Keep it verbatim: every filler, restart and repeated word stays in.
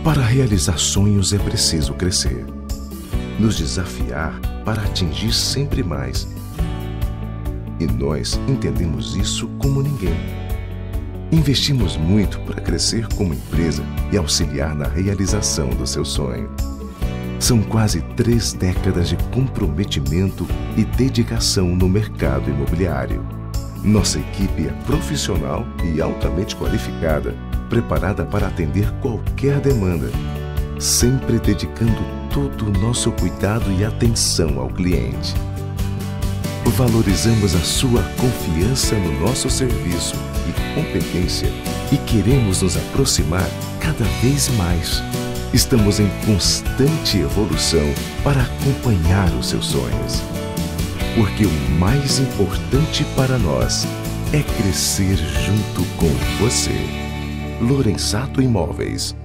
Para realizar sonhos é preciso crescer, nos desafiar para atingir sempre mais. E nós entendemos isso como ninguém. Investimos muito para crescer como empresa e auxiliar na realização do seu sonho. São quase três décadas de comprometimento e dedicação no mercado imobiliário. Nossa equipe é profissional e altamente qualificada, preparada para atender qualquer demanda, sempre dedicando todo o nosso cuidado e atenção ao cliente. Valorizamos a sua confiança no nosso serviço e competência e queremos nos aproximar cada vez mais. Estamos em constante evolução para acompanhar os seus sonhos. Porque o mais importante para nós é crescer junto com você. Lorenzato Imóveis.